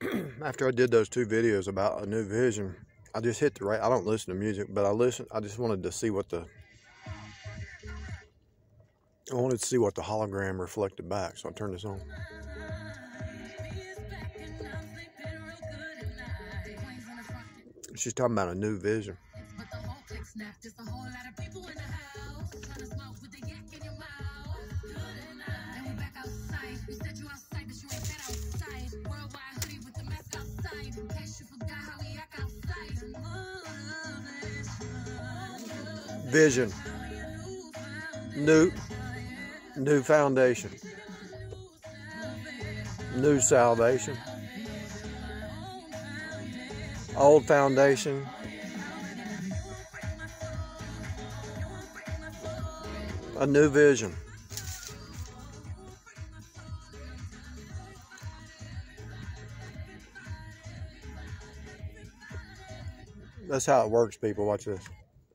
After I did those 2 videos about a new vision, I just hit the right. I don't listen to music, but I just wanted to see what the hologram reflected back. So I turned this on. She's talking about a new vision. Vision. New foundation. New salvation. Old foundation. A new vision. That's how it works, people. Watch this.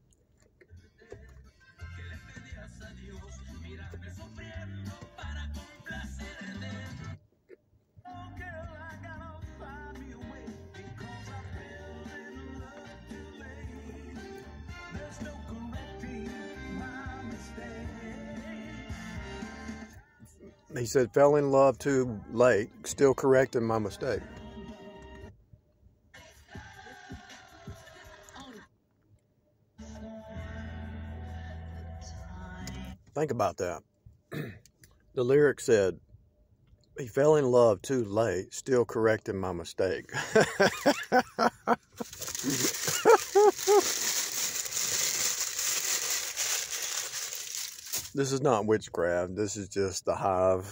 He said, fell in love too late, still correcting my mistake. Think about that. The lyric said, he fell in love too late, still correcting my mistake. This is not witchcraft. This is just the hive.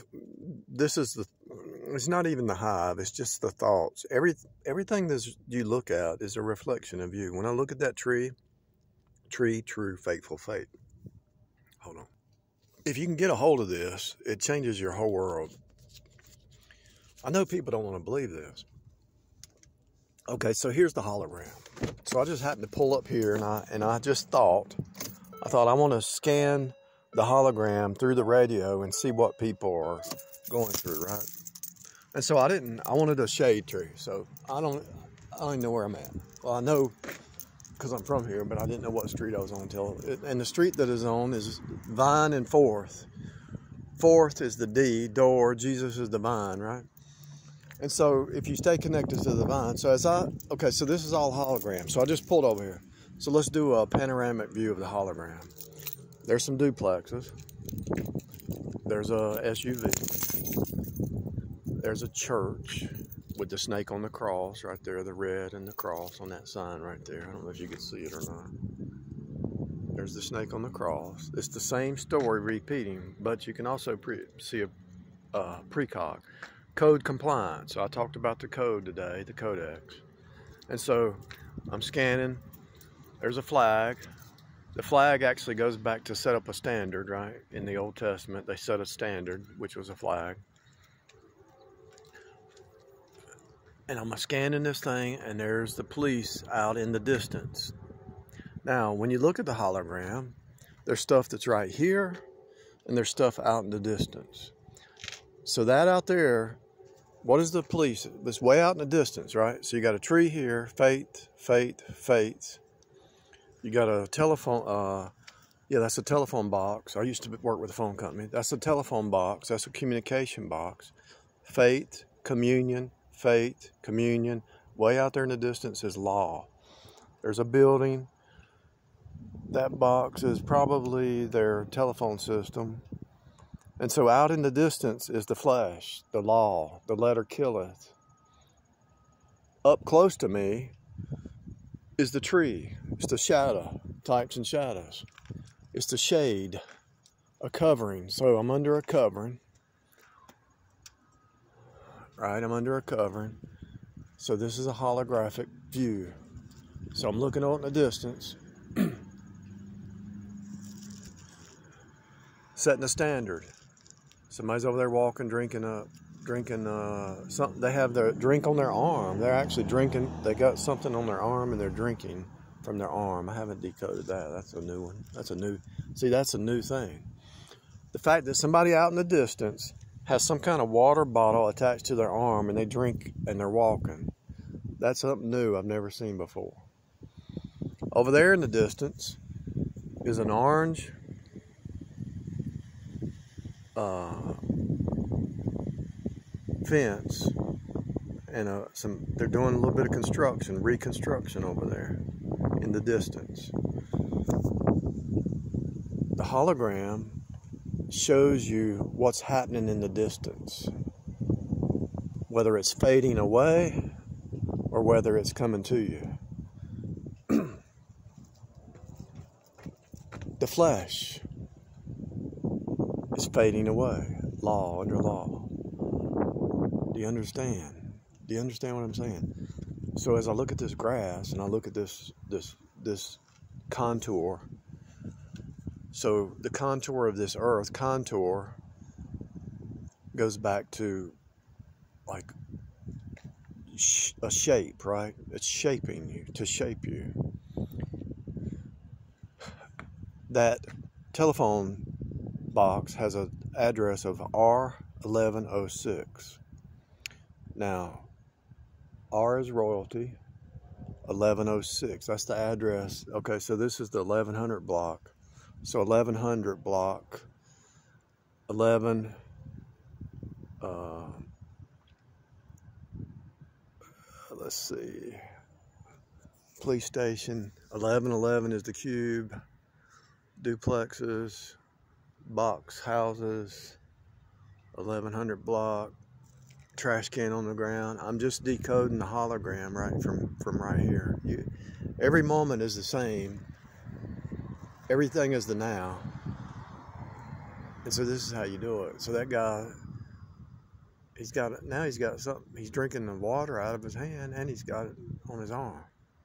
It's not even the hive. It's just the thoughts. Everything that you look at is a reflection of you. When I look at that tree, true, faithful fate. Hold on. If you can get a hold of this, it changes your whole world. I know people don't want to believe this. Okay, so here's the hologram. So I just happened to pull up here, and I just thought I want to scan the hologram through the radio and see what people are going through, right? And so I wanted a shade tree. So I don't even know where I'm at. Well, I know because I'm from here, but I didn't know what street I was on and the street that is on is Vine and 4th. 4th is the D, door, Jesus is the vine, right? And so if you stay connected to the vine, so so this is all hologram. So I just pulled over here. So let's do a panoramic view of the hologram. There's some duplexes. There's a SUV. There's a church with the snake on the cross right there, the red and the cross on that sign right there. I don't know if you can see it or not. There's the snake on the cross. It's the same story repeating, but you can also see a precog. Code compliance. So I talked about the code today, the codex. And so I'm scanning. There's a flag. The flag actually goes back to set up a standard, right? In the Old Testament, they set a standard, which was a flag. And I'm scanning this thing, and there's the police out in the distance. Now, when you look at the hologram, there's stuff that's right here, and there's stuff out in the distance. So that out there, what is the police? It's way out in the distance, right? So you got a tree here, faith. You got a telephone, that's a telephone box. I used to work with a phone company. That's a telephone box. That's a communication box. Faith, communion. Way out there in the distance is law. There's a building. That box is probably their telephone system. And so out in the distance is the flesh, the law, the letter killeth. Up close to me is the tree. It's the shadow, types and shadows. It's the shade, a covering. So I'm under a covering. Right, I'm under a covering. So this is a holographic view. So I'm looking out in the distance. Setting a standard. Somebody's over there walking, drinking something. They have their drink on their arm. They're actually drinking. They got something on their arm and they're drinking from their arm. I haven't decoded that. That's a new one. That's a new thing. The fact that somebody out in the distance has some kind of water bottle attached to their arm, and they drink and they're walking. That's something new I've never seen before. Over there in the distance is an orange fence, and they're doing a little bit of reconstruction over there in the distance. The hologram shows you what's happening in the distance, whether it's fading away or whether it's coming to you. The flesh is fading away, law under law. Do you understand? Do you understand what I'm saying? So as I look at this grass and I look at this contour, so the contour of this earth, contour goes back to like a shape, right? It's shaping you, to shape you. That telephone box has an address of R1106. Now, R is royalty, 1106. That's the address. Okay, so this is the 1100 block. So 1100 block, 11, let's see, police station, 1111 is the cube, duplexes, box houses, 1100 block, trash can on the ground. I'm just decoding the hologram right from right here. Every moment is the same. Everything is the now. And so this is how you do it. So that guy, he's got something. He's drinking the water out of his hand, and he's got it on his arm.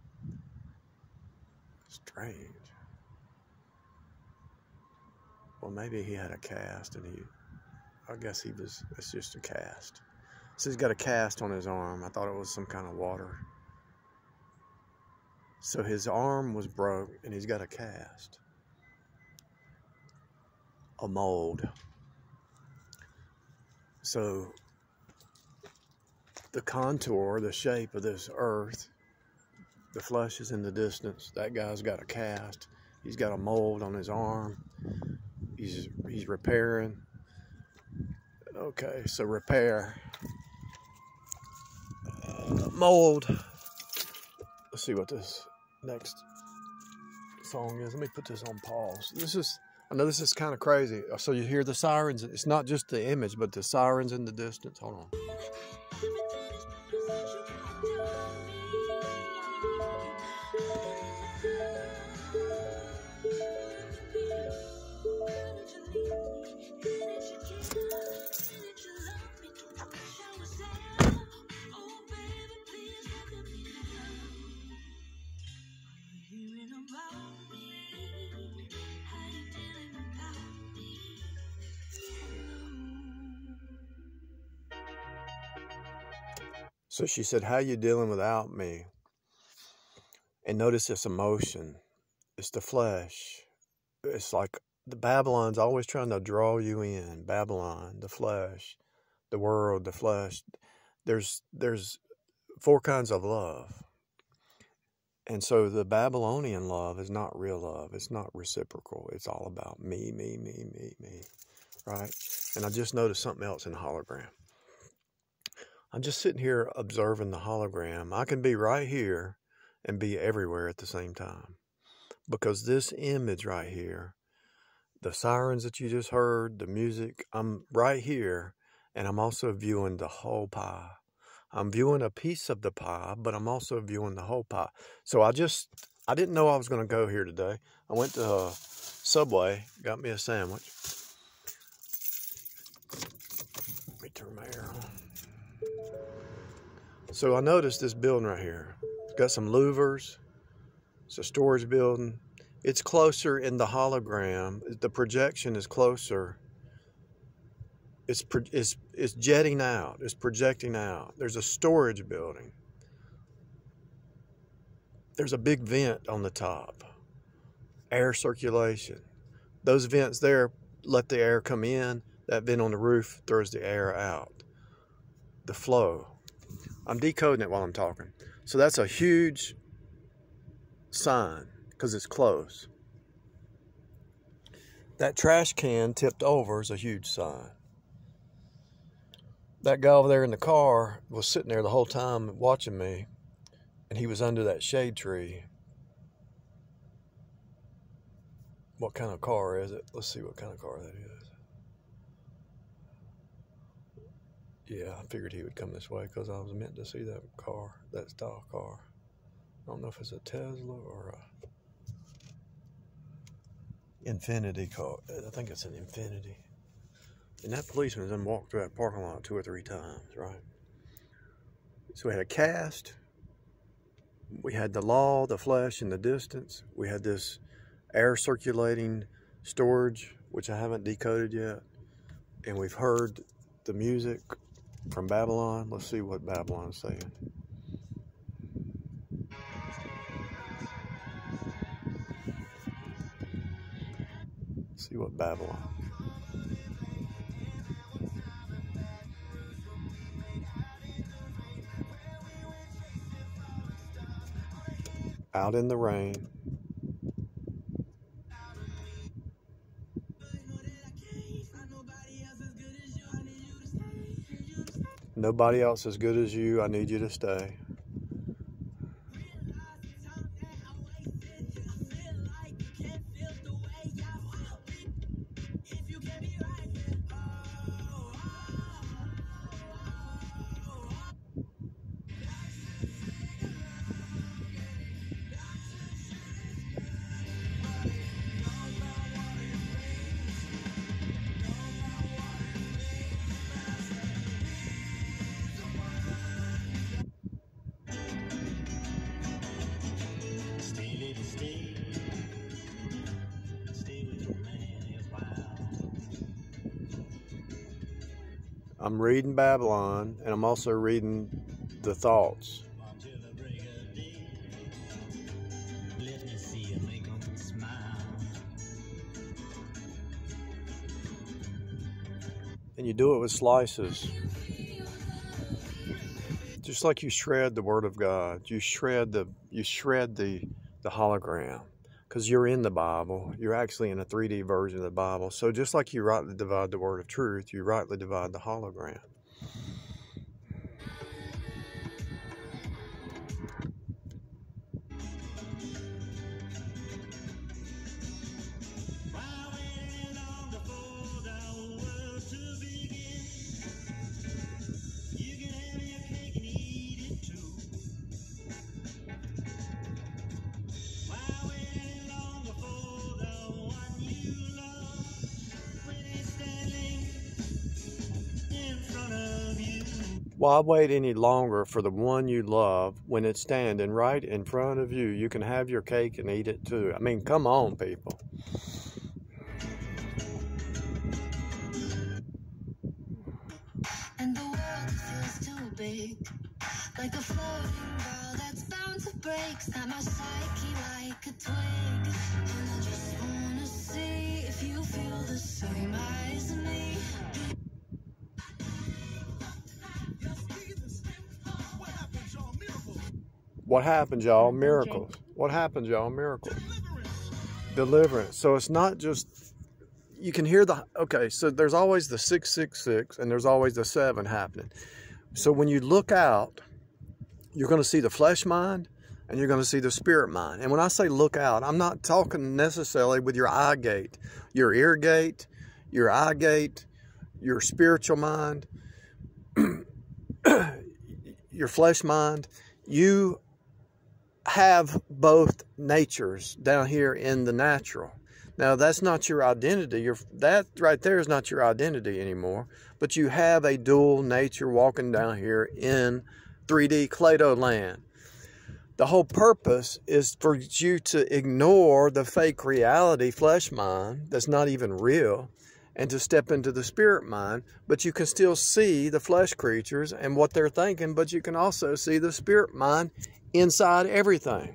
Strange. Well, maybe he had a cast, and I guess it's just a cast. So he's got a cast on his arm. I thought it was some kind of water. So his arm was broke, and he's got a cast. A mold. So the contour, the shape of this earth, the flesh is in the distance. That guy's got a cast. He's got a mold on his arm. He's repairing. Okay, so repair. Mold. Let's see what this next song is. Let me put this on pause. I know this is kind of crazy. So you hear the sirens. It's not just the image, but the sirens in the distance. Hold on. So she said, how you dealing without me? And notice this emotion. It's the flesh. It's like the Babylon's always trying to draw you in. Babylon, the flesh, the world, the flesh. There's 4 kinds of love. And so the Babylonian love is not real love. It's not reciprocal. It's all about me, me, me, me, me. Right? And I just noticed something else in the hologram. I'm just sitting here observing the hologram. I can be right here and be everywhere at the same time. Because this image right here, the sirens that you just heard, the music, I'm right here, and I'm also viewing the whole pie. I'm viewing a piece of the pie, but I'm also viewing the whole pie. So I didn't know I was going to go here today. I went to Subway, got me a sandwich. Let me turn my air on. So I noticed this building right here. It's got some louvers. It's a storage building. It's closer in the hologram. The projection is closer. It's jetting out. It's projecting out. There's a storage building. There's a big vent on the top. Air circulation. Those vents there let the air come in. That vent on the roof throws the air out. The flow. I'm decoding it while I'm talking. So that's a huge sign because it's close. That trash can tipped over is a huge sign. That guy over there in the car was sitting there the whole time watching me, and he was under that shade tree. What kind of car is it? Let's see what kind of car that is. Yeah, I figured he would come this way because I was meant to see that car, that style car. I don't know if it's a Tesla or a Infiniti car. I think it's an Infiniti. And that policeman done walked through that parking lot 2 or 3 times, right? So we had a cast. We had the law, the flesh, and the distance. We had this air circulating storage, which I haven't decoded yet. And we've heard the music from Babylon. Let's see what Babylon's saying. See what Babylon. Out in the rain. Nobody else as good as you. I need you to stay. I'm reading Babylon, and I'm also reading the thoughts. And you do it with slices. Just like you shred the Word of God, you shred the hologram. Because you're in the Bible. You're actually in a 3D version of the Bible. So just like you rightly divide the word of truth, you rightly divide the hologram. Why wait any longer for the one you love when it's standing right in front of you? You can have your cake and eat it too. I mean, come on, people. And the world feels too big, like a floating ball that's bound to break. Snap my psyche like a twig, and I just wanna see if you feel the same as me. What happens, y'all? Miracles. What happens, y'all? Miracles. Deliverance. So it's not just, you can hear the, okay, so there's always the 666 and there's always the 7 happening. So when you look out, you're going to see the flesh mind and you're going to see the spirit mind. And when I say look out, I'm not talking necessarily with your eye gate, your ear gate, your eye gate, your spiritual mind, your flesh mind. You have both natures down here in the natural. Now, that's not your identity. That right there is not your identity anymore. But you have a dual nature walking down here in 3D Clado land. The whole purpose is for you to ignore the fake reality flesh mind that's not even real and to step into the spirit mind. But you can still see the flesh creatures and what they're thinking, but you can also see the spirit mind inside everything.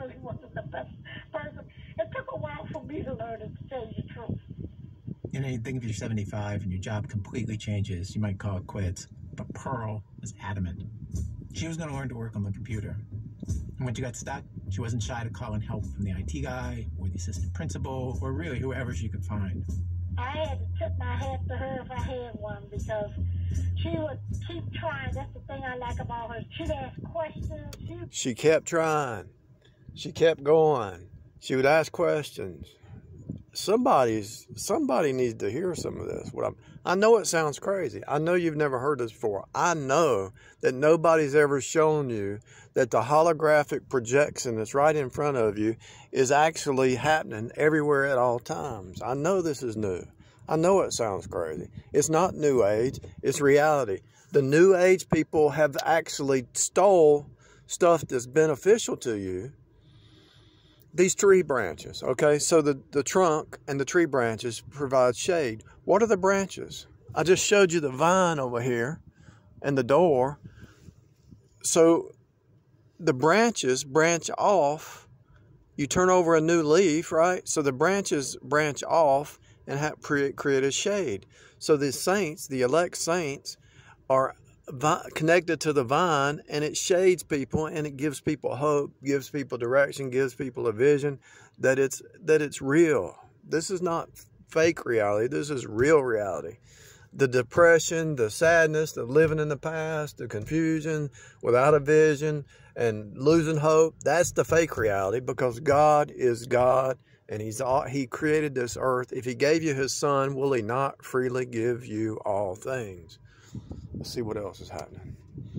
know he wasn't the best person. It took a while for me to learn to tell you the truth. You know, you think if you're 75 and your job completely changes, you might call it quits. But Pearl was adamant. She was going to learn to work on the computer. And when she got stuck, she wasn't shy to call in help from the IT guy or the assistant principal or really whoever she could find. I had to tip my hat to her if I had one because she would keep trying. That's the thing I like about her. She'd ask questions. She kept trying. She kept going. She would ask questions. Somebody needs to hear some of this. I know it sounds crazy. I know you've never heard this before. I know that nobody's ever shown you that the holographic projection that's right in front of you is actually happening everywhere at all times. I know this is new. I know it sounds crazy. It's not New Age. It's reality. The New Age people have actually stole stuff that's beneficial to you. These tree branches, okay? So the trunk and the tree branches provide shade. What are the branches? I just showed you the vine over here and the door. So the branches branch off. You turn over a new leaf, right? So the branches branch off and create a shade. So the saints, the elect saints, are connected to the vine, and it shades people, and it gives people hope, gives people direction, gives people a vision that it's real. This is not fake reality. This is real reality. The depression, the sadness, the living in the past, the confusion without a vision and losing hope, that's the fake reality, because God is God, and He created this earth. If He gave you His Son, will He not freely give you all things? Let's see what else is happening.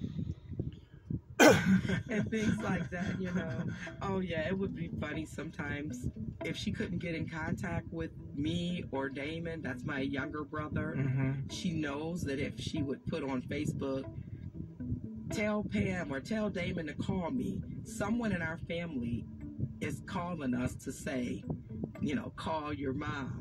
And things like that, you know. Oh yeah, it would be funny sometimes if she couldn't get in contact with me or Damon. That's my younger brother. She knows that if she would put on Facebook, tell Pam or tell Damon to call me, someone in our family is calling us to say, you know, call your mom.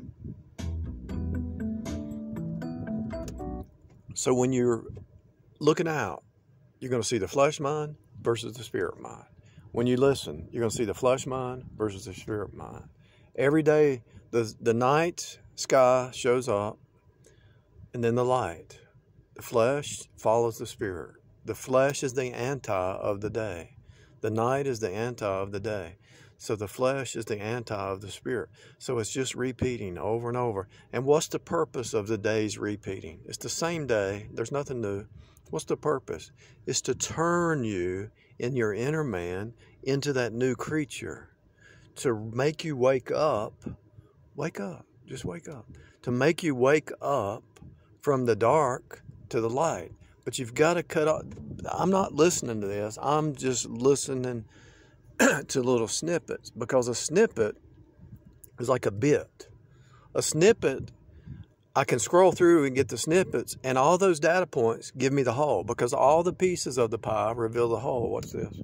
So when you're looking out, you're going to see the flesh mind versus the spirit mind. When you listen, you're going to see the flesh mind versus the spirit mind. Every day, the night sky shows up, and then the light. The flesh follows the spirit. The flesh is the anti of the day. The night is the anti of the day. So the flesh is the anti of the spirit. So it's just repeating over and over. And what's the purpose of the days repeating? It's the same day. There's nothing new. What's the purpose? It's to turn you in your inner man into that new creature. To make you wake up. Wake up. Just wake up. To make you wake up from the dark to the light. But you've got to cut off. I'm not listening to this. I'm just listening to little snippets, because a snippet is like a bit. A snippet, I can scroll through and get the snippets, and all those data points give me the whole, because all the pieces of the pie reveal the whole. What's this?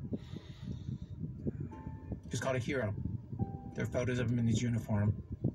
He's called a hero. There are photos of him in his uniform.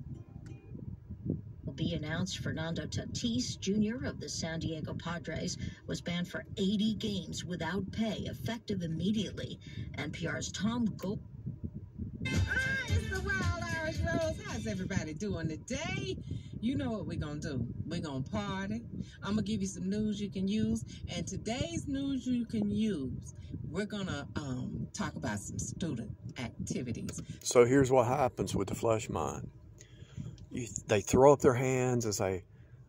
Be announced, Fernando Tatis Jr. of the San Diego Padres was banned for 80 games without pay, effective immediately. NPR's Tom Gold. It's the Wild Irish Rose. How's everybody doing today? You know what we're going to do. We're going to party. I'm going to give you some news you can use. And today's news you can use, we're going to talk about some student activities. So here's what happens with the flesh mind. They throw up their hands and say,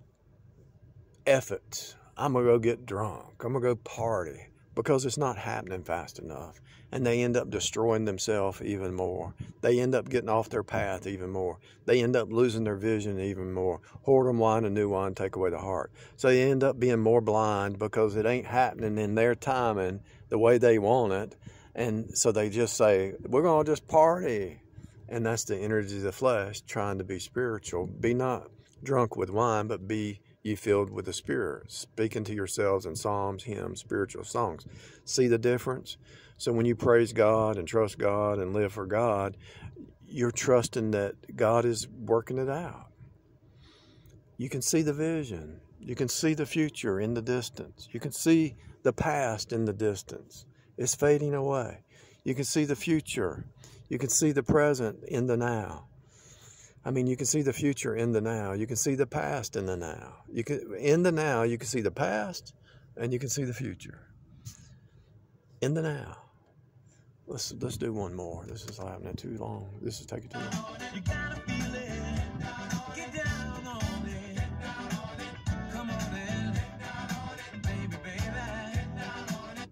F it, I'm going to go get drunk. I'm going to go party, because it's not happening fast enough. And they end up destroying themselves even more. They end up getting off their path even more. They end up losing their vision even more. Whoredom, wine, and new wine take away the heart. So they end up being more blind, because it ain't happening in their timing the way they want it. And so they just say, we're going to just party. And that's the energy of the flesh trying to be spiritual. Be not drunk with wine, but be ye filled with the Spirit, speaking to yourselves in psalms, hymns, spiritual songs. See the difference? So when you praise God and trust God and live for God, you're trusting that God is working it out. You can see the vision. You can see the future in the distance. You can see the past in the distance. It's fading away. You can see the future. You can see the present in the now. I mean, you can see the future in the now. You can see the past in the now. In the now, you can see the past and you can see the future. In the now. Let's do one more. This is happening too long. This is taking too long. You gotta feel it. Get down on it. Come on in. Baby, baby.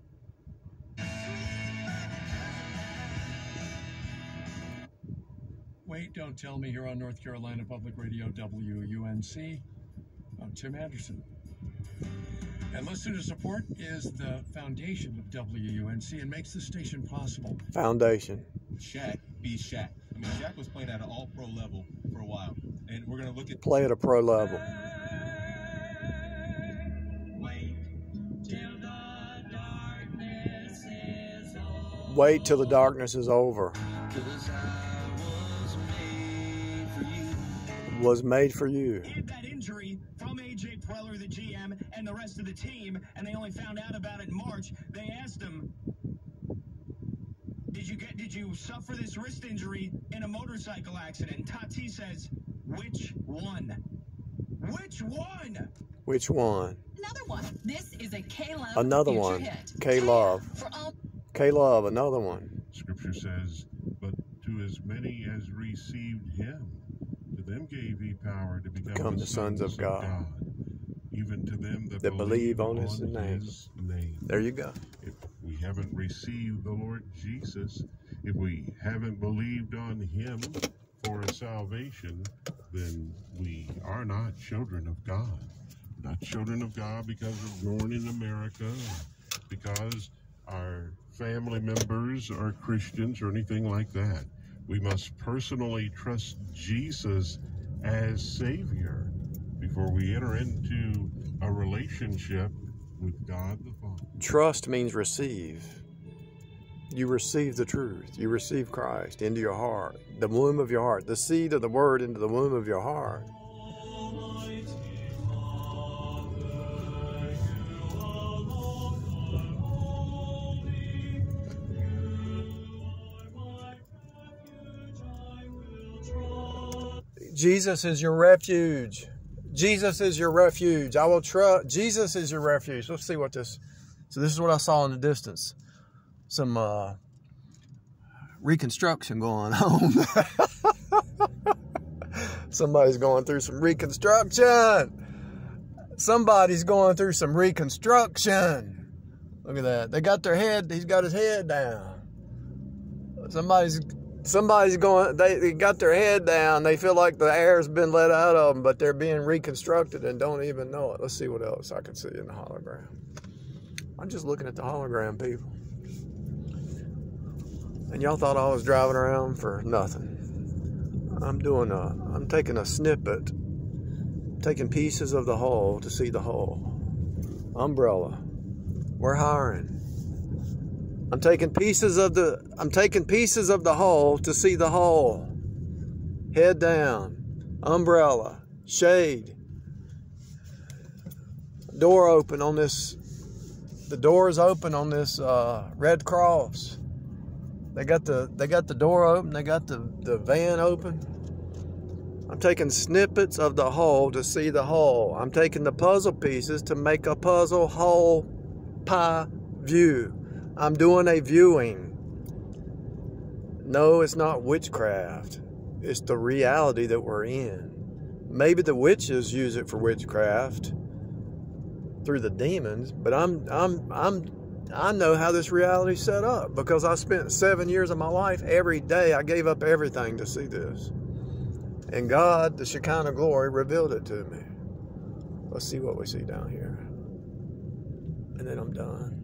Wait, don't tell me you're on North Carolina Public Radio WUNC. I'm Tim Anderson. And listener support is the foundation of WUNC and makes the station possible. Foundation. Shaq be Shaq. I mean, Shaq was playing at an all-pro level for a while. And we're going to look at... Play at a pro level. Wait till the darkness is over. Was made for you. That injury from A.J. Preller, the GM, and the rest of the team, and they only found out about it in March. They asked him, did you suffer this wrist injury in a motorcycle accident? And Tatis says, which one? Which one? Which one? Another one. This is a K-Love another future one. Hit. K-Love. K-Love, another one. Scripture says, but to as many as received him, to them gave he power to become the sons of God. Even to them that believe on his name. There you go. If we haven't received the Lord Jesus, if we haven't believed on him for a salvation, then we are not children of God. Not children of God because we're born in America, because our family members are Christians or anything like that. We must personally trust Jesus as Savior before we enter into a relationship with God the Father. Trust means receive. You receive the truth. You receive Christ into your heart, the womb of your heart, the seed of the word into the womb of your heart. Jesus is your refuge. Jesus is your refuge. I will trust. Jesus is your refuge. Let's see what this. So this is what I saw in the distance. Some reconstruction going on. Somebody's going through some reconstruction. Somebody's going through some reconstruction. Look at that. They got their head. He's got his head down. Somebody's going, they got their head down. They feel like the air's been let out of them, but they're being reconstructed and don't even know it. Let's see what else I can see in the hologram. I'm just looking at the hologram, people. And y'all thought I was driving around for nothing. I'm taking a snippet, taking pieces of the whole to see the whole. Umbrella. We're hiring. I'm taking pieces of the whole to see the whole. Head down. Umbrella. Shade. Door open on this. The door is open on this Red Cross. They got the door open. They got the van open. I'm taking snippets of the whole to see the whole. I'm taking the puzzle pieces to make a puzzle whole pie view. I'm doing a viewing. No, it's not witchcraft. It's the reality that we're in. Maybe the witches use it for witchcraft through the demons, but I know how this reality's set up because I spent 7 years of my life every day. I gave up everything to see this. And God, the Shekinah glory, revealed it to me. Let's see what we see down here. And then I'm done.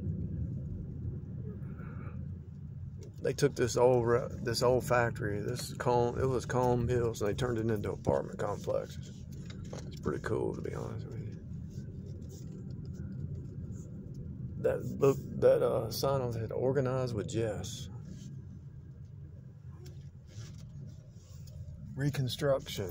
They took this old factory, it was Comb Hills, and they turned it into apartment complexes. It's pretty cool, to be honest with you. That sign on it, organized with Jess. Reconstruction.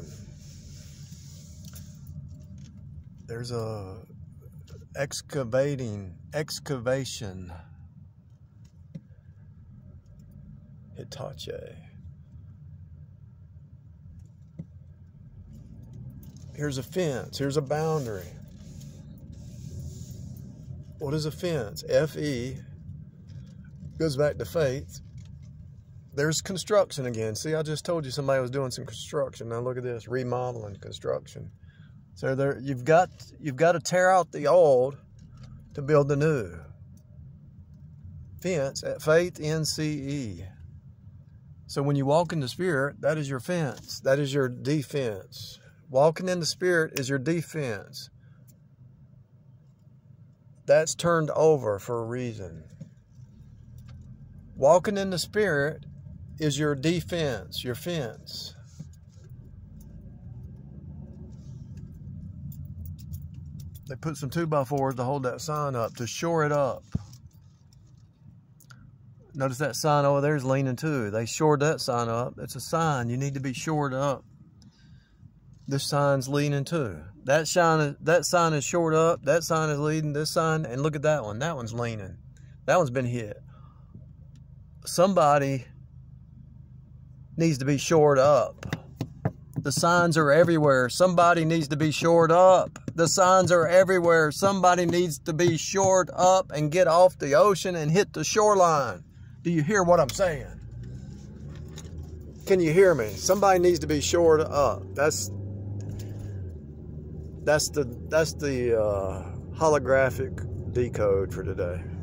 There's a excavation. Hitachi. Here's a fence. Here's a boundary. What is a fence? F-E goes back to faith. There's construction again. See, I just told you somebody was doing some construction. Now look at this, remodeling, construction. So there, you've got to tear out the old to build the new. Fence at faith, N-C-E. So when you walk in the Spirit, that is your fence. That is your defense. Walking in the Spirit is your defense. That's turned over for a reason. Walking in the Spirit is your defense, your fence. They put some 2x4s to hold that sign up, to shore it up. Notice that sign over there is leaning too. They shored that sign up. It's a sign. You need to be shored up. This sign's leaning too. That sign is shored up. That sign is leaning. This sign, and look at that one. That one's leaning. That one's been hit. Somebody needs to be shored up. The signs are everywhere. Somebody needs to be shored up. The signs are everywhere. Somebody needs to be shored up and get off the ocean and hit the shoreline. Do you hear what I'm saying? Can you hear me? Somebody needs to be shored up. That's the holographic decode for today.